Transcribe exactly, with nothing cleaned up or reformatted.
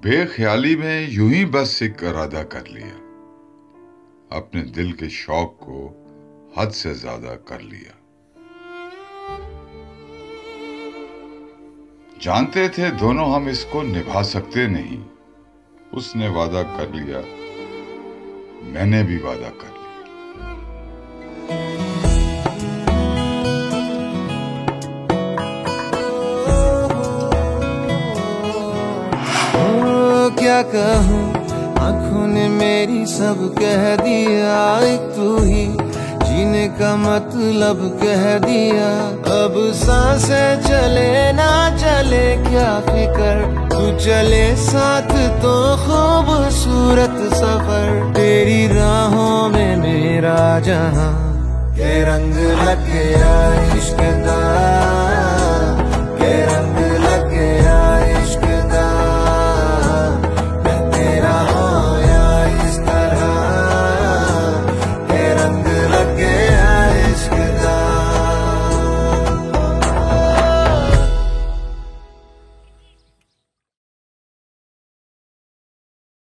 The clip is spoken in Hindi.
बेख्याली में यूं ही बस एक इरादा कर लिया, अपने दिल के शौक को हद से ज्यादा कर लिया। जानते थे दोनों हम इसको निभा सकते नहीं, उसने वादा कर लिया, मैंने भी वादा कर लिया। क्या कहूँ, आंखों ने मेरी सब कह दिया, एक तू ही जीने का मतलब कह दिया। अब सांसें चले ना चले क्या फिकर, तू चले साथ तो खूबसूरत सफर। तेरी राहों में मेरा जहां के रंग लग गया इश्क का।